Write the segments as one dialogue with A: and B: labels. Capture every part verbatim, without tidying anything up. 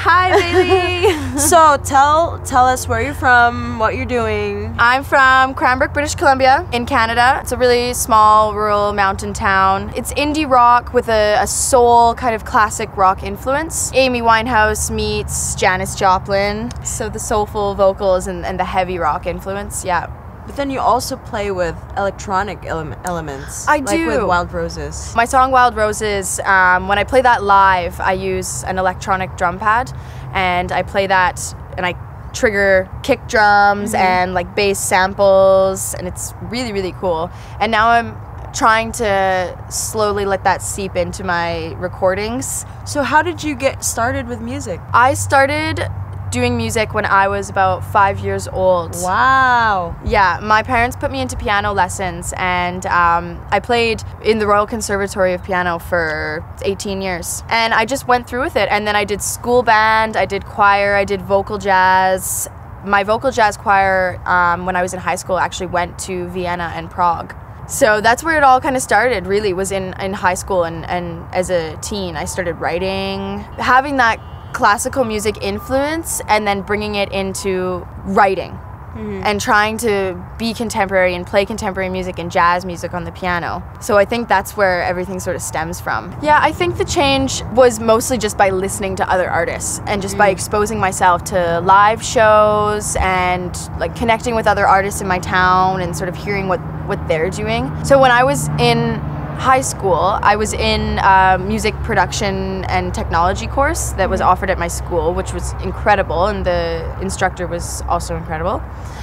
A: Hi, Vealy.
B: So tell tell us where you're from, what you're doing.
A: I'm from Cranbrook, British Columbia in Canada. It's a really small rural mountain town. It's indie rock with a, a soul kind of classic rock influence. Amy Winehouse meets Janis Joplin. So the soulful vocals and, and the heavy rock influence, yeah.
B: But then you also play with electronic ele elements.
A: I
B: like
A: do.
B: with Wild Roses.
A: My song Wild Roses, um, when I play that live, I use an electronic drum pad, and I play that and I trigger kick drums mm-hmm. and like bass samples, and it's really, really cool. And now I'm trying to slowly let that seep into my recordings.
B: So how did you get started with music?
A: I started doing music when I was about five years old.
B: Wow.
A: Yeah, my parents put me into piano lessons, and um, I played in the Royal Conservatory of Piano for eighteen years. And I just went through with it, and then I did school band, I did choir, I did vocal jazz. My vocal jazz choir, um, when I was in high school, actually went to Vienna and Prague. So that's where it all kind of started, really, was in, in high school, and, and as a teen, I started writing. Having that classical music influence and then bringing it into writing mm-hmm. and trying to be contemporary and play contemporary music and jazz music on the piano. So I think that's where everything sort of stems from. Yeah, I think the change was mostly just by listening to other artists and just mm. by exposing myself to live shows and like connecting with other artists in my town and sort of hearing what, what they're doing. So when I was in high school, I was in a music production and technology course that was offered at my school, which was incredible, and the instructor was also incredible.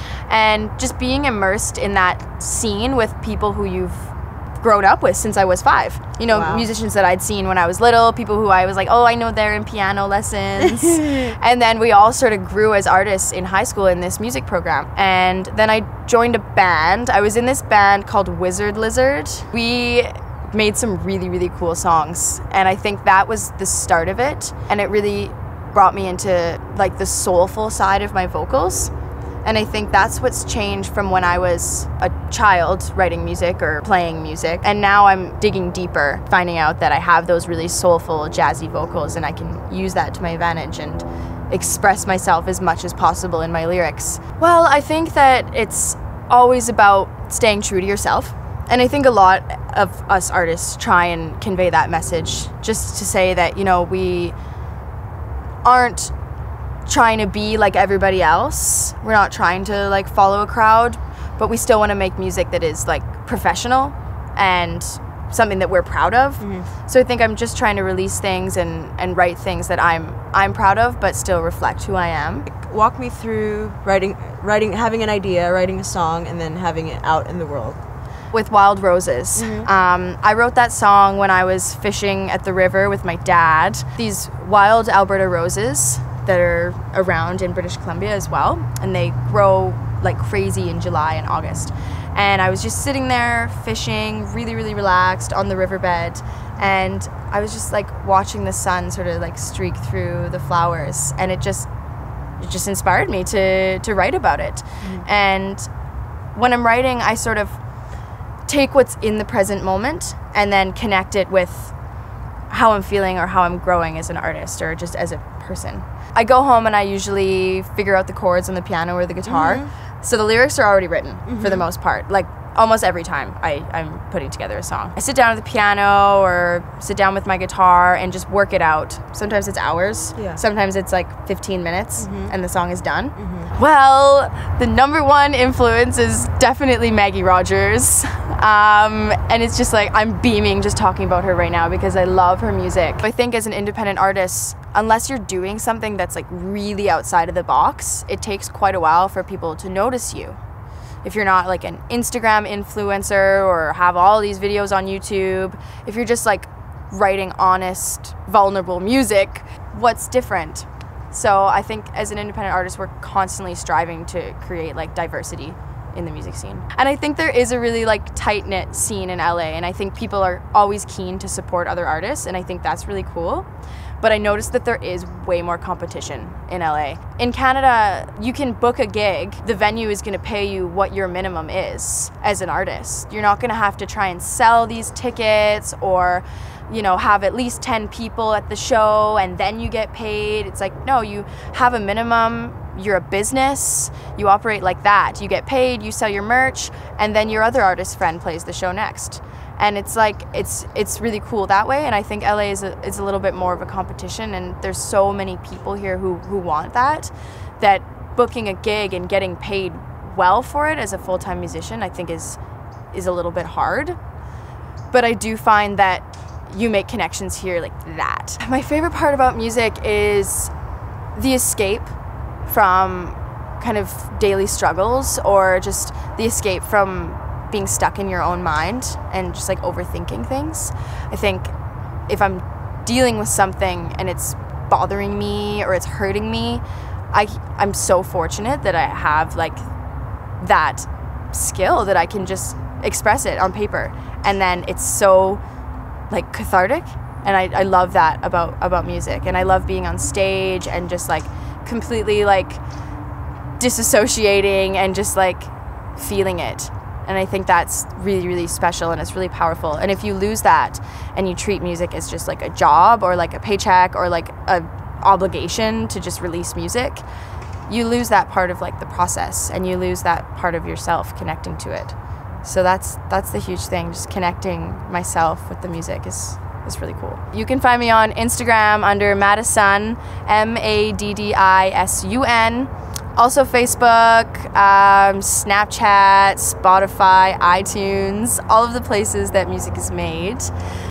A: And just being immersed in that scene with people who you've grown up with since I was five. You know, wow. musicians that I'd seen when I was little, people who I was like, oh, I know they're in piano lessons. And then we all sort of grew as artists in high school in this music program. And then I joined a band. I was in this band called Wizard Lizard. We made some really, really cool songs. And I think that was the start of it. And it really brought me into like the soulful side of my vocals. And I think that's what's changed from when I was a child writing music or playing music. And now I'm digging deeper, finding out that I have those really soulful, jazzy vocals, and I can use that to my advantage and express myself as much as possible in my lyrics. Well, I think that it's always about staying true to yourself. And I think a lot of us artists try and convey that message, just to say that, you know, we aren't trying to be like everybody else. We're not trying to like follow a crowd, but we still want to make music that is like professional and something that we're proud of. Mm-hmm. So I think I'm just trying to release things and, and write things that I'm I'm proud of, but still reflect who I am.
B: Walk me through writing, writing, having an idea, writing a song, and then having it out in the world.
A: With Wild Roses. Mm-hmm. um, I wrote that song when I was fishing at the river with my dad. These wild Alberta roses that are around in British Columbia as well, and they grow like crazy in July and August. And I was just sitting there fishing, really, really relaxed on the riverbed, and I was just like watching the sun sort of like streak through the flowers, and it just it just inspired me to to write about it. Mm-hmm. And when I'm writing, I sort of take what's in the present moment and then connect it with how I'm feeling or how I'm growing as an artist or just as a person. I go home and I usually figure out the chords on the piano or the guitar. Mm-hmm. So the lyrics are already written mm-hmm. for the most part. Like almost every time I, I'm putting together a song. I sit down at the piano or sit down with my guitar and just work it out. Sometimes it's hours. Yeah. Sometimes it's like fifteen minutes mm-hmm. and the song is done. Mm-hmm. Well, the number one influence is definitely Maggie Rogers. Um, and it's just like I'm beaming just talking about her right now because I love her music. I think as an independent artist, unless you're doing something that's like really outside of the box, it takes quite a while for people to notice you. If you're not like an Instagram influencer or have all these videos on YouTube, if you're just like writing honest, vulnerable music, what's different? So I think as an independent artist, we're constantly striving to create like diversity in the music scene. And I think there is a really like tight-knit scene in L A, and I think people are always keen to support other artists, and I think that's really cool. But I noticed that there is way more competition in L A. In Canada, you can book a gig. The venue is gonna pay you what your minimum is as an artist. You're not gonna have to try and sell these tickets or, you know, have at least ten people at the show and then you get paid. It's like, no, you have a minimum. You're a business. You operate like that. You get paid, you sell your merch, and then your other artist friend plays the show next. And it's like, it's it's really cool that way. And I think L A is a, is a little bit more of a competition, and there's so many people here who, who want that, that booking a gig and getting paid well for it as a full-time musician, I think is is a little bit hard. But I do find that you make connections here like that. My favorite part about music is the escape from kind of daily struggles, or just the escape from being stuck in your own mind and just like overthinking things. I think if I'm dealing with something and it's bothering me or it's hurting me, I, I'm so fortunate that I have like that skill that I can just express it on paper, and then it's so like cathartic, and I, I love that about about music. And I love being on stage and just like completely like disassociating and just like feeling it. And I think that's really, really special, and it's really powerful. And if you lose that and you treat music as just like a job or like a paycheck or like a obligation to just release music, you lose that part of like the process, and you lose that part of yourself connecting to it. So that's that's the huge thing, just connecting myself with the music is is really cool. You can find me on Instagram under Maddisun, M A D D I S U N. Also Facebook, um, Snapchat, Spotify, iTunes, all of the places that music is made.